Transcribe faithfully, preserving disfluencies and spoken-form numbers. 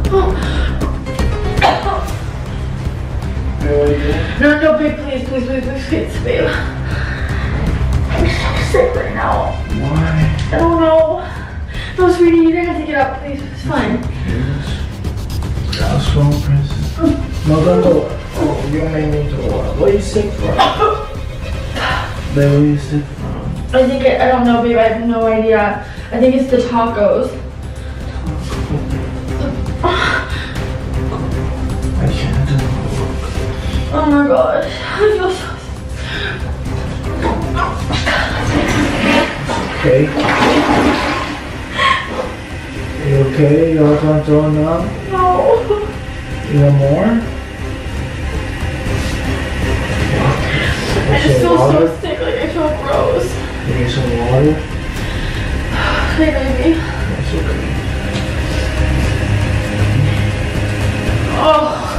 No, no, babe, please, please, please, please, please, babe. I'm so sick right now. Why? I don't know. No, sweetie, you don't have to get up, please. It's fine. Yes. What's wrong, princess? No, don't go. Oh, you made me to what? What are you sick from? Babe, where are you sick from? I think, it, I don't know, babe, I have no idea. I think it's the tacos. I can't do it. Oh my gosh, I feel so Okay. You okay? You all done throwing up? No. You want more? I just feel water? so sick, like I feel gross. You need some water? Hey, baby. That's okay. Oh.